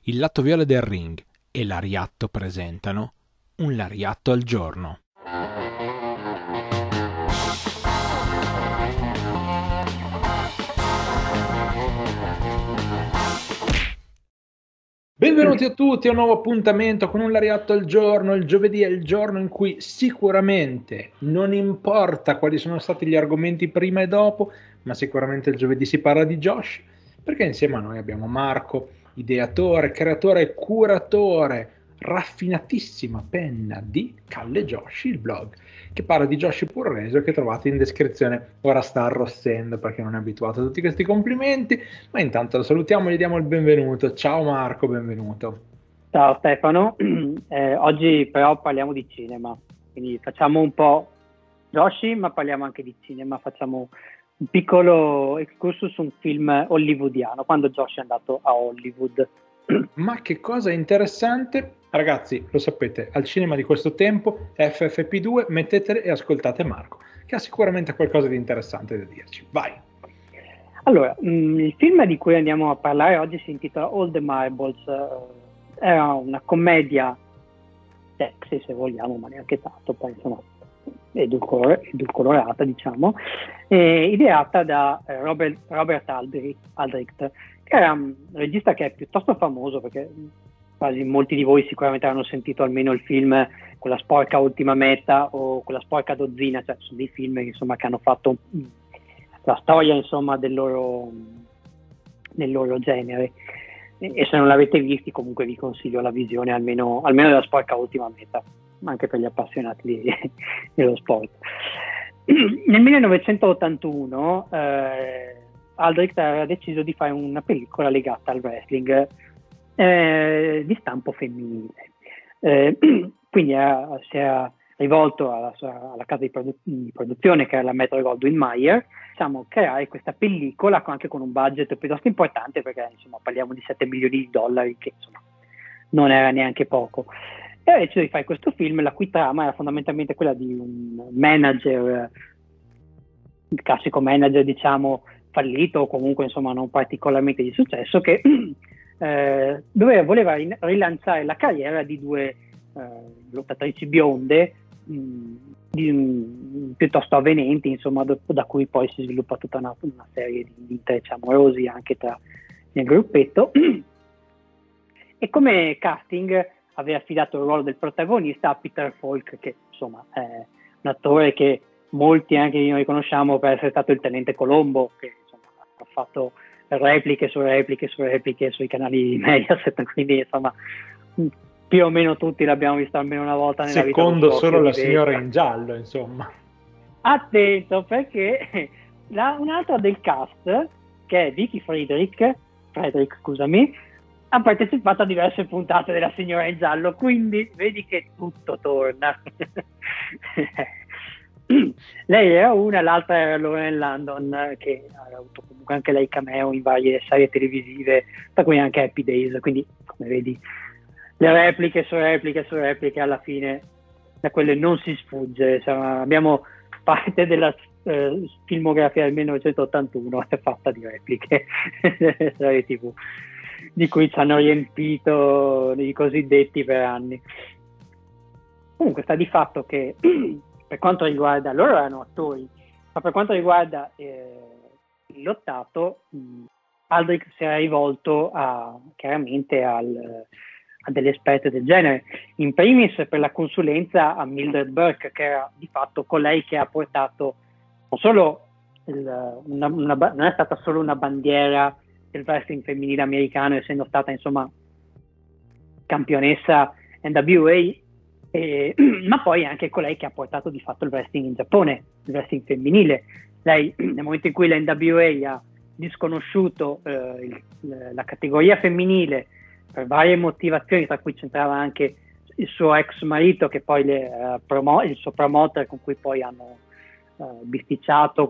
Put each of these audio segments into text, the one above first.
Il lato viola del ring e l'Ariatto presentano un lariatto al giorno. Benvenuti a tutti a un nuovo appuntamento con un lariatto al giorno. Il giovedì è il giorno in cui sicuramente non importa quali sono stati gli argomenti prima e dopo, ma sicuramente il giovedì si parla di Josh, perché insieme a noi abbiamo Marco, ideatore, creatore e curatore, raffinatissima penna di Calle Joshi, il blog che parla di Joshi Purreso, che trovate in descrizione. Ora sta arrossendo perché non è abituato a tutti questi complimenti, ma intanto lo salutiamo e gli diamo il benvenuto. Ciao Marco, benvenuto. Ciao Stefano, oggi però parliamo di cinema, quindi facciamo un po' Joshi, ma parliamo anche di cinema, facciamo un piccolo excursus su un film hollywoodiano, quando Josh è andato a Hollywood. Ma che cosa interessante, ragazzi, lo sapete, al cinema di questo tempo, FFP2, mettetele e ascoltate Marco, che ha sicuramente qualcosa di interessante da dirci. Vai! Allora, il film di cui andiamo a parlare oggi si intitola All the Marbles, era una commedia sexy, se vogliamo, ma neanche tanto, poi insomma edulcorata, diciamo, ideata da Robert Aldrich, che era un regista che è piuttosto famoso, perché quasi molti di voi sicuramente hanno sentito almeno il film Quella sporca ultima meta o Quella sporca dozzina, cioè sono dei film che, insomma, che hanno fatto la storia, insomma, del loro genere. E se non l'avete visti, comunque vi consiglio la visione almeno della sporca ultima meta, anche per gli appassionati dello sport. Nel 1981 Aldrich aveva deciso di fare una pellicola legata al wrestling di stampo femminile. Quindi si era rivolto alla casa di produzione, che era la Metro-Goldwyn-Mayer, diciamo, creare questa pellicola anche con un budget piuttosto importante, perché insomma parliamo di 7 milioni di dollari, che insomma non era neanche poco. E ha deciso di fare questo film, la cui trama era fondamentalmente quella di un manager, il classico manager, diciamo, fallito o comunque insomma non particolarmente di successo, che voleva rilanciare la carriera di due lottatrici bionde piuttosto avvenenti, insomma, da cui poi si sviluppa tutta una serie di intrecci amorosi anche nel gruppetto. E come casting aveva affidato il ruolo del protagonista a Peter Falk, che insomma è un attore che molti anche noi conosciamo per essere stato il tenente Colombo, che insomma ha fatto repliche su repliche su repliche sui canali Mediaset, quindi insomma più o meno tutti l'abbiamo visto almeno una volta nella vita. Secondo solo la signora in giallo, insomma. Attento, perché un'altra del cast, che è Vicky Frederick, scusami, ha partecipato a diverse puntate della signora in giallo, quindi vedi che tutto torna. Lei era una, l'altra era Lauren Landon, che ha avuto comunque anche lei cameo in varie serie televisive, tra cui anche Happy Days, quindi come vedi le repliche su repliche su repliche, alla fine da quelle non si sfugge. Insomma, abbiamo parte della filmografia del 1981 è fatta di repliche serie TV, di cui ci hanno riempito i cosiddetti per anni. Comunque sta di fatto che per quanto riguarda, loro erano attori, ma per quanto riguarda il lottato, Aldrich si era rivolto chiaramente a delle esperte del genere, in primis per la consulenza a Mildred Burke, che era di fatto colei che ha portato non solo non è stata solo una bandiera del wrestling femminile americano, essendo stata insomma campionessa NWA, ma poi anche colei che ha portato di fatto il wrestling in Giappone, il wrestling femminile. Lei, nel momento in cui la NWA ha disconosciuto la categoria femminile per varie motivazioni, tra cui c'entrava anche il suo ex marito, che poi il suo promoter, con cui poi hanno bisticciato,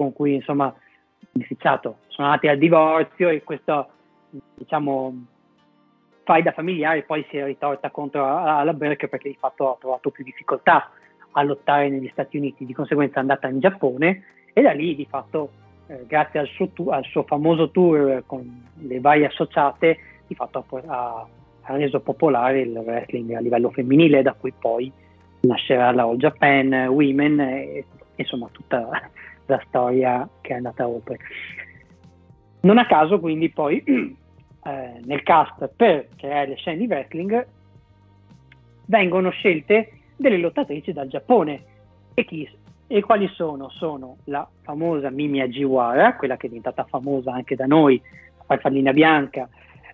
sono andati al divorzio, e questo, diciamo, faida familiare poi si è ritorta contro alla Burke, perché di fatto ha trovato più difficoltà a lottare negli Stati Uniti, di conseguenza è andata in Giappone, e da lì di fatto grazie al suo famoso tour con le varie associate, di fatto ha ha reso popolare il wrestling a livello femminile, da cui poi nascerà la All Japan Women e insomma tutta la storia che è andata oltre. Non a caso quindi poi nel cast per creare le scene di wrestling vengono scelte delle lottatrici dal Giappone e quali sono? Sono la famosa Mimi Ajiwara, quella che è diventata famosa anche da noi, la farfallina bianca,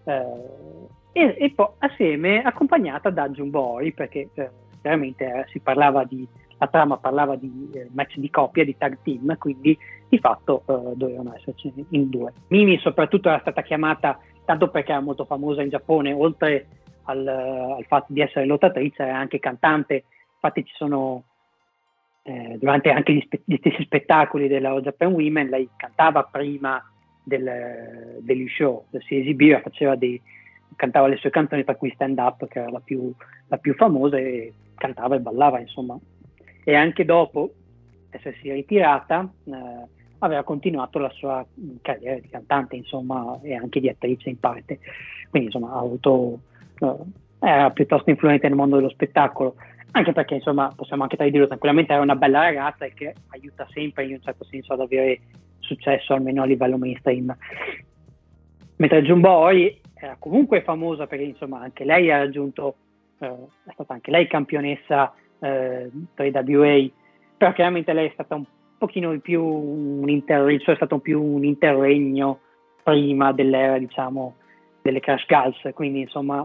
e poi assieme accompagnata da Jumbo Oi, perché chiaramente la trama parlava di match di coppia, di tag team, quindi di fatto dovevano esserci in due. Mimi soprattutto era stata chiamata tanto perché era molto famosa in Giappone, oltre al fatto di essere lottatrice, era anche cantante. Infatti ci sono durante anche gli stessi spettacoli della All Japan Women, lei cantava prima degli show, si esibiva, cantava le sue canzoni, tra cui Stand Up, che era la più famosa, e cantava e ballava, insomma. E anche dopo essersi ritirata aveva continuato la sua carriera di cantante, insomma, e anche di attrice in parte. Quindi insomma era piuttosto influente nel mondo dello spettacolo, anche perché insomma possiamo anche dirlo tranquillamente, era una bella ragazza e che aiuta sempre in un certo senso ad avere successo almeno a livello mainstream. Mentre Jumbo Oi era comunque famosa perché insomma anche lei ha raggiunto, è stata anche lei campionessa 3WA, però chiaramente lei è stata un pochino di più è stato più un interregno prima dell'era, diciamo, delle Crash Girls, quindi insomma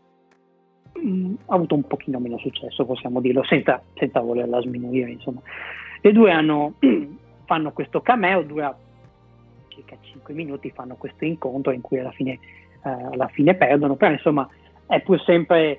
ha avuto un pochino meno successo, possiamo dirlo, senza volerla sminuire, insomma. Le due fanno questo cameo, dura circa 5 minuti, fanno questo incontro in cui alla fine perdono, però insomma è pur sempre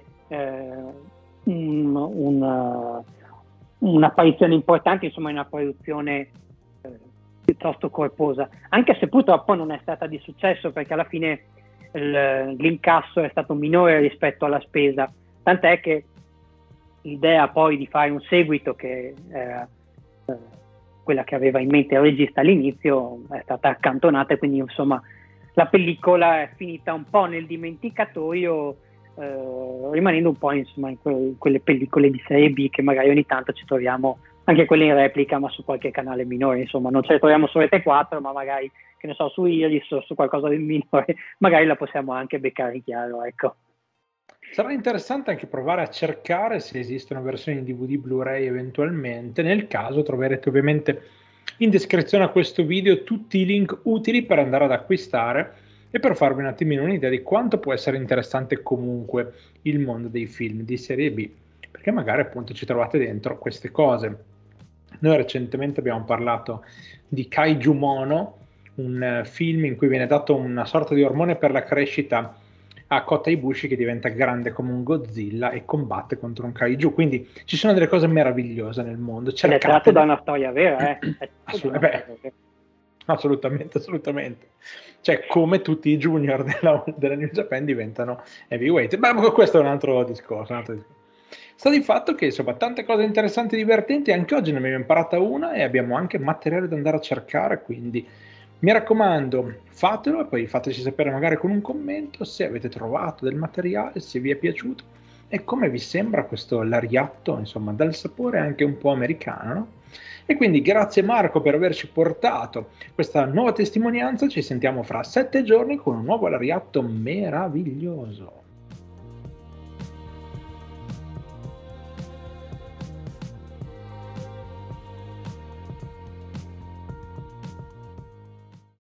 un'apparizione importante, insomma, in una produzione piuttosto corposa, anche se purtroppo non è stata di successo, perché alla fine l'incasso è stato minore rispetto alla spesa, tant'è che l'idea poi di fare un seguito, che era quella che aveva in mente il regista all'inizio, è stata accantonata, e quindi insomma la pellicola è finita un po' nel dimenticatoio, rimanendo un po' insomma in quelle pellicole di serie B che magari ogni tanto ci troviamo, anche quelle in replica, ma su qualche canale minore, insomma non ce le troviamo su Rete 4, ma magari, che ne so, su Iris o su qualcosa di minore, magari la possiamo anche beccare in chiaro, ecco. Sarà interessante anche provare a cercare se esistono versioni DVD Blu-ray eventualmente. Nel caso troverete ovviamente in descrizione a questo video tutti i link utili per andare ad acquistare e per farvi un attimino un'idea di quanto può essere interessante comunque il mondo dei film di serie B, perché magari appunto ci trovate dentro queste cose. Noi recentemente abbiamo parlato di Kaiju Mono, un film in cui viene dato una sorta di ormone per la crescita a Kota Ibushi, che diventa grande come un Godzilla e combatte contro un Kaiju, quindi ci sono delle cose meravigliose nel mondo. È tratto da una storia vera, assolutamente. Cioè, come tutti i junior della New Japan diventano heavyweight, ma questo è un altro discorso. Sta di fatto che insomma tante cose interessanti e divertenti, anche oggi ne abbiamo imparata una e abbiamo anche materiale da andare a cercare, quindi mi raccomando, fatelo e poi fateci sapere magari con un commento se avete trovato del materiale, se vi è piaciuto e come vi sembra questo lariatto, insomma, dal sapore anche un po' americano, no? E quindi grazie Marco per averci portato questa nuova testimonianza, ci sentiamo fra 7 giorni con un nuovo lariatto meraviglioso.